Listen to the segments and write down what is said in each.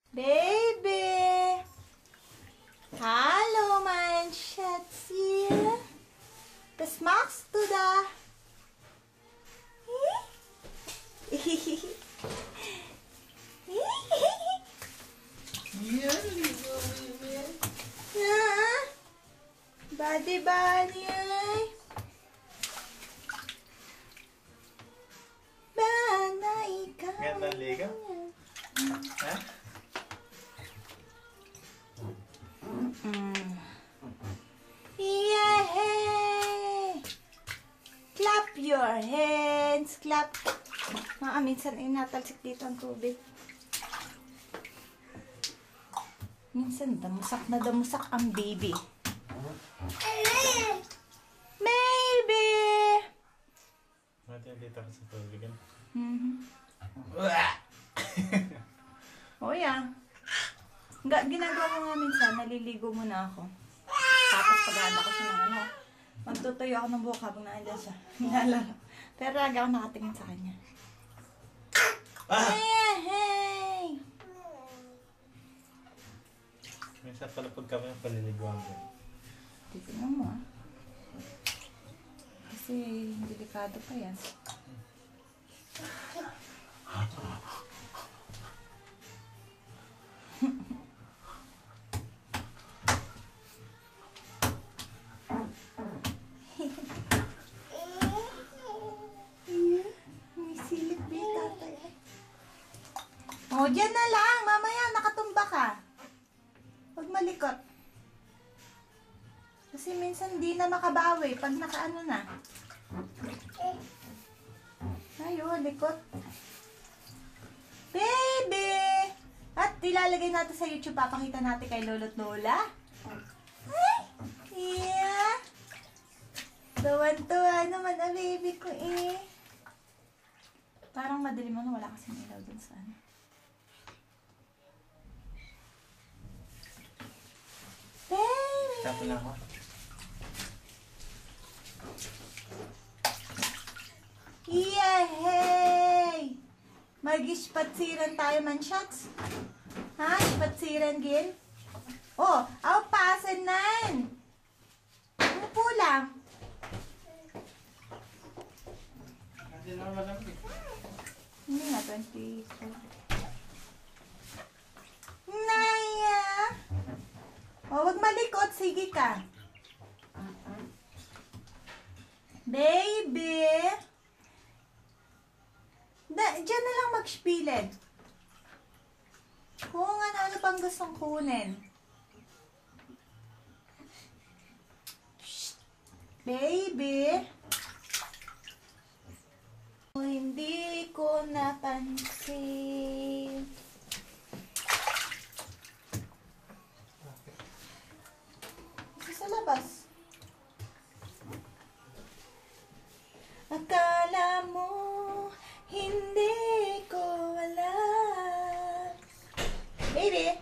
Baby! Hallo, mein Schätzchen! Was machst du da? Ja, lieve Baby. Ja? Badi badi. Bana ikaw. Ganda liga? Ha? Yay! Clap your hands. Clap. Minsan ay natalsik dito ang tubig. Minsan damusak na damusak ang baby. Baby! Natin dito ka sa tubig. Oh, yeah. Ginagawa ko nga minsan, naliligo muna ako. Tapos pag-aanda ko siya ng ano, magtutuyo ako ng buhok habang naandyan siya. Nilalaro. Pero lagi ako nakatingin sa kanya. Hey! Minsan pala pag kami ang paliliguan ko. Titignan mo ah. Kasi delikado pa yan. May silip din tatay. Oh, dyan na lang. Mamaya nakatumba ka. Huwag malikot. Kasi minsan di na makabawi pag nakaano na. Ayun, likot. Baby! At ilalagay natin sa YouTube. Papakita natin kay Lolo't Lola. Ay! Yeah! Tuwan-tuwa naman ang baby ko eh. Parang madilim ano, wala kasing ilaw dun sa ano. Baby! Tapo na ako. Yay! Mag-ispatsiran tayo man shots. Ha? Ispatsiran gin? Oh, pasan nan. Upo lang. Hindi na malamig. Hindi nga, 24. Naya! Oh, wag malikot. Sige ka. Baby! Diyan na lang mag-spielen. Kung ano pang gustong kunin. Shh. Baby! Hindi ko napansin. Sa labas. Akala mo hindi ko alam. Baby!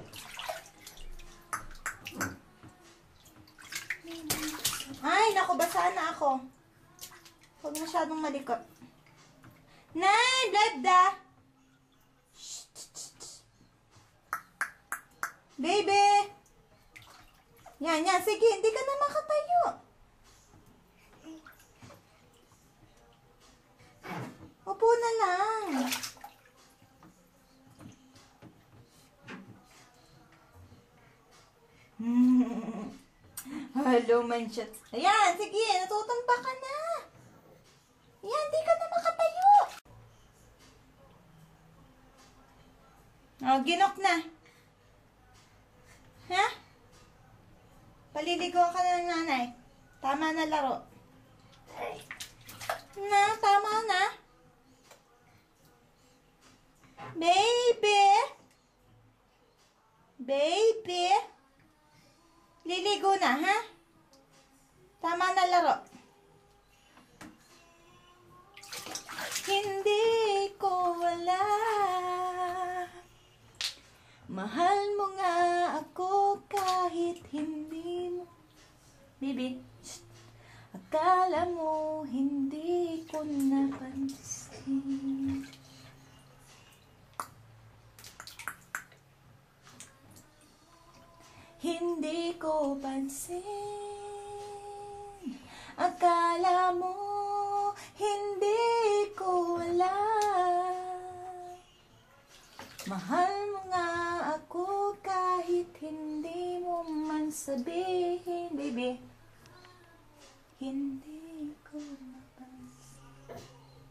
Ay, naku, basa na ako. Huwag masyadong malikot. Nay, blabda! Baby! Yan. Sige, hindi ka na makatayo. Upo na lang. Hello, manshot. Ayan, sige, natutumba ka na. Ayan, di ka na makatayo. Oh, ginok na. Ha? Paliligo ka na ng nanay. Tama na laro. Tama na. Baby! Baby! Liligo na, ha? Tama na laro. Hindi ko wala. Mahal mo nga ako kahit hindi mo. Baby, shh. Akala mo hindi ko napansin. hindi ko pansin. Akala mo hindi ko alam. Mahal mo nga ako kahit hindi mo man sabihin. Baby, hindi ko napansin.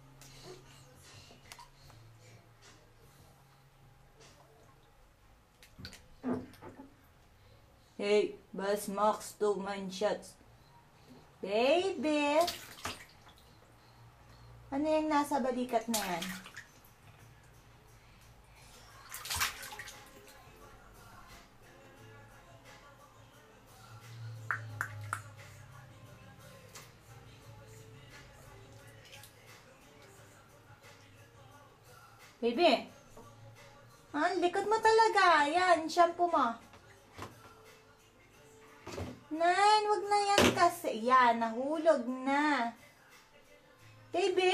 Hey, Buzz Max, 2 man shots. Baby! Ano yung nasa balikat na yan? Baby! Ang likod mo talaga. Yan, shampoo mo. Nan, wag na yan kasi. Yan, nahulog na. Baby?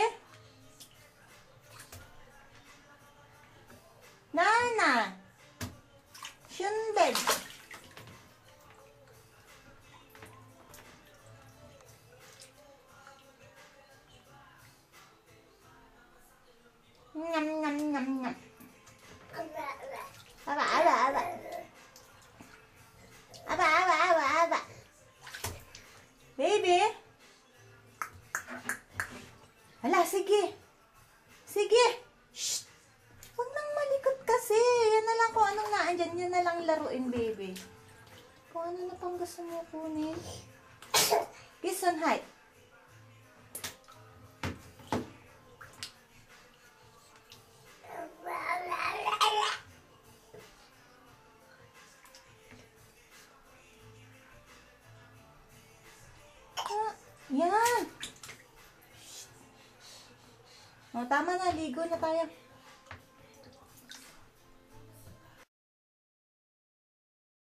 Nana! Shunbed. Ngam, ngam, ngam, ngam. Aba, aba, aba. Aba, aba, aba, aba. Baby? Hala, sige. Sige. Shh. Huwag nang malikot kasi. Yan na lang kung anong naandyan. Yan na lang laruin, baby. Kung ano na pang gusto mo kunin. Kiss on height. Yan. O, tama na. Ligo na tayo.